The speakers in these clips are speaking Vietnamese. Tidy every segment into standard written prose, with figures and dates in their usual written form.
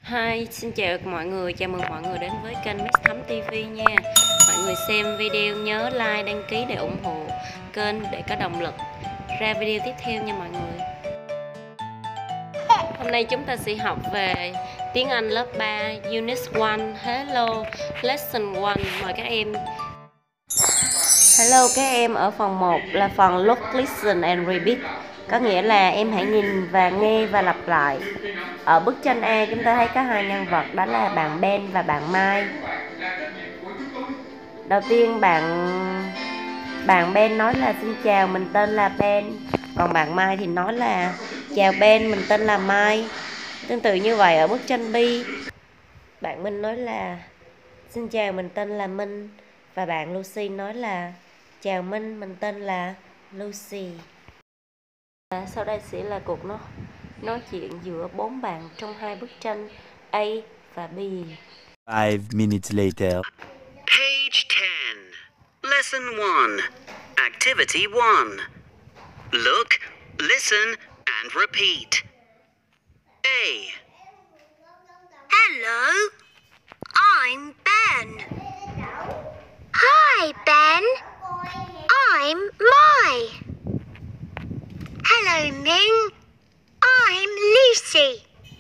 Hi, xin chào mọi người, chào mừng mọi người đến với kênh Mix Thắm TV nha. Mọi người xem video nhớ like, đăng ký để ủng hộ kênh để có động lực ra video tiếp theo nha mọi người. Hôm nay chúng ta sẽ học về tiếng Anh lớp 3, Unit 1, Hello, Lesson 1. Mời các em. Hello các em, ở phần 1 là phần Look, Listen and Repeat. Có nghĩa là em hãy nhìn và nghe và lặp lại. Ở bức tranh A chúng ta thấy có hai nhân vật, đó là bạn Ben và bạn Mai. Đầu tiên bạn Ben nói là xin chào, mình tên là Ben. Còn bạn Mai thì nói là chào Ben, mình tên là Mai. Tương tự như vậy ở bức tranh B, bạn Minh nói là xin chào, mình tên là Minh. Và bạn Lucy nói là chào Minh, mình tên là Lucy. Sau đây sẽ là cuộc nói chuyện giữa bốn bạn trong hai bức tranh A và B. 5 minutes later. Page 10. Lesson 1. Activity 1. Look, listen, and repeat. A. Hello, I'm Ben. Hi, Ben. I'm Mai. Hello, Ming. I'm Lucy.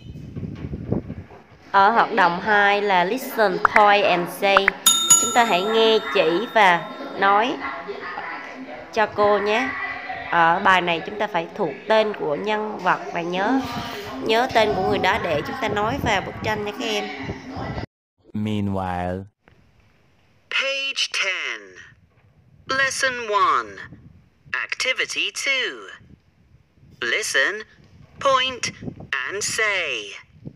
Ở hoạt động 2 là listen, point and say. Chúng ta hãy nghe, chỉ và nói cho cô nhé. Ở bài này chúng ta phải thuộc tên của nhân vật và nhớ tên của người đó để chúng ta nói vào bức tranh nha các em. Meanwhile. Page 10. Lesson 1. Activity 2. Listen, point, and say.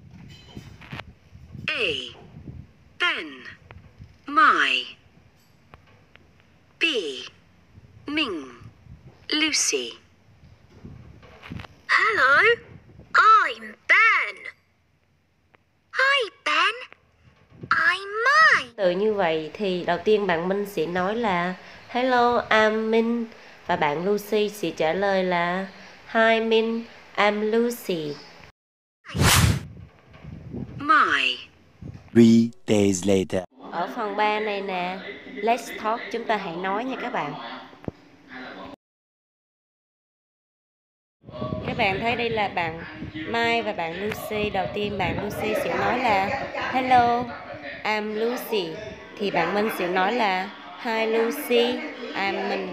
A. Ben. Mai. B. Ming. Lucy. Hello, I'm Ben. Hi, Ben. I'm Mai. Từ như vậy thì đầu tiên bạn Minh sẽ nói là Hello, I'm Minh. Và bạn Lucy sẽ trả lời là Hi Minh, I'm Lucy. Mai. 3 days later. Ở phần 3 này nè, Let's talk, chúng ta hãy nói nha các bạn. Các bạn thấy đây là bạn Mai và bạn Lucy. Đầu tiên bạn Lucy sẽ nói là Hello, I'm Lucy. Thì bạn Minh sẽ nói là Hi Lucy, I'm Minh.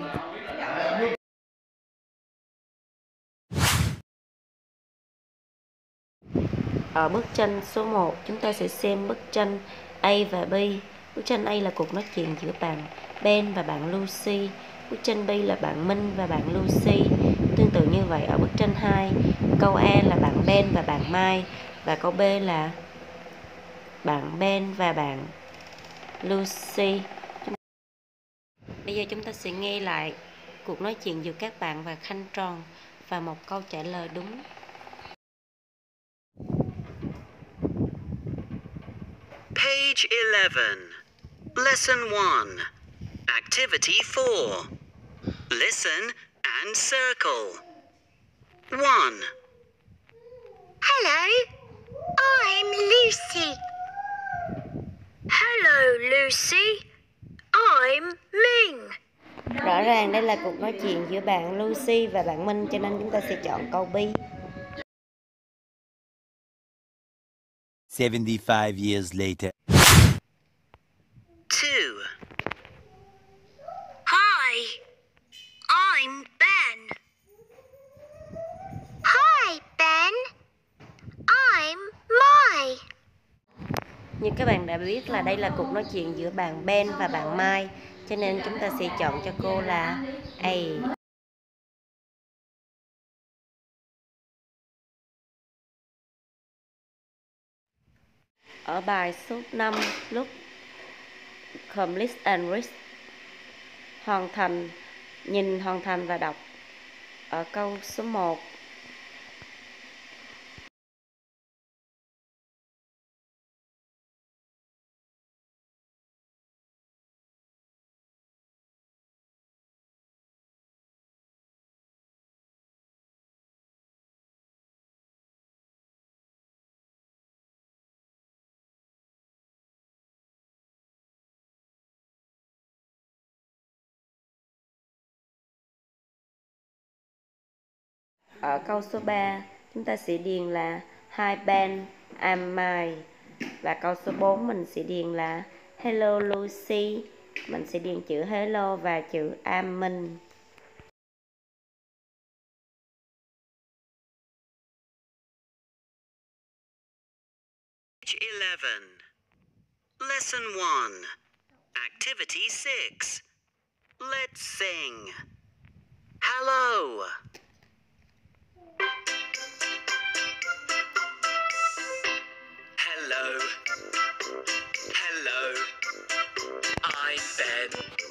Ở bức tranh số 1, chúng ta sẽ xem bức tranh A và B. Bức tranh A là cuộc nói chuyện giữa bạn Ben và bạn Lucy. Bức tranh B là bạn Minh và bạn Lucy. Tương tự như vậy ở bức tranh 2, câu A là bạn Ben và bạn Mai. Và câu B là bạn Ben và bạn Lucy. Bây giờ chúng ta sẽ nghe lại cuộc nói chuyện giữa các bạn và khoanh tròn và một câu trả lời đúng. Page 11. Lesson 1. Activity 4. Listen and circle. 1. Hello, I'm Lucy. Hello, Lucy. I'm Ming. Rõ ràng đây là cuộc nói chuyện giữa bạn Lucy và bạn Minh, cho nên chúng ta sẽ chọn câu B. 75 years later. 2. Hi, I'm Ben. Hi, Ben. I'm Mai. Như các bạn đã biết là đây là cuộc nói chuyện giữa bạn Ben và bạn Mai, cho nên chúng ta sẽ chọn cho cô là A. Ở bài số 5, Look, Complete and Read. Hoàn thành, nhìn, hoàn thành và đọc. Ở câu số 1, Ở câu số 3 chúng ta sẽ điền là Hi Ben, I'm Mike. Và câu số 4 mình sẽ điền là Hello Lucy. Mình sẽ điền chữ hello và chữ I'm Minh. Page 11. Lesson 1. Activity 6. Let's sing. Hello. Hello. Hello. I'm Ben.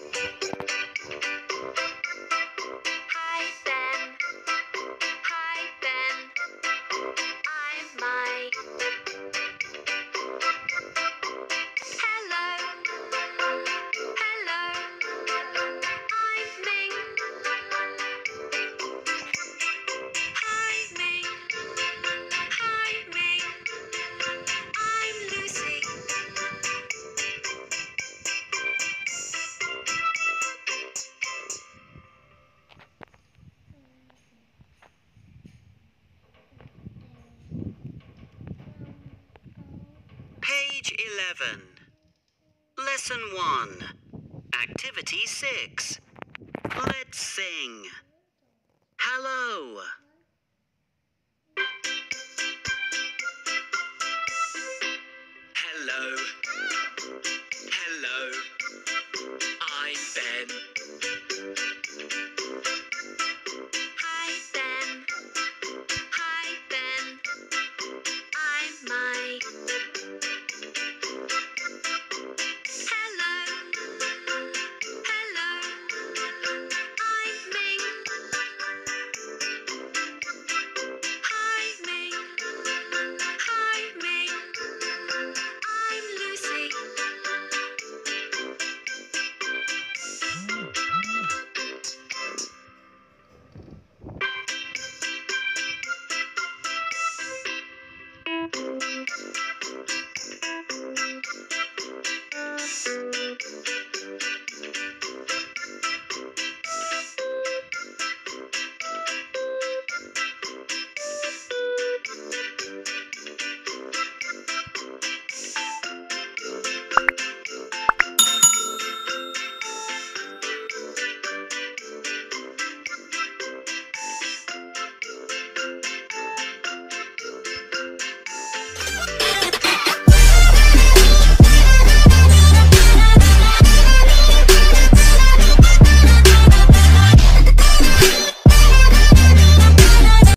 Hi Ben. Hi Ben. I'm Mike. Hello. Hello. I'm Ming. Hi Ming. Hi Ming. I'm Lucy. Page 11. Lesson 1. Activity 6. Let's sing. Hello. Hello. Hello. I'm Ben. Hi Ben. Hi Ben. I'm Mike. Hello. Hello. I'm Ming. Hi Ming. Hi Ming. I'm Lucy.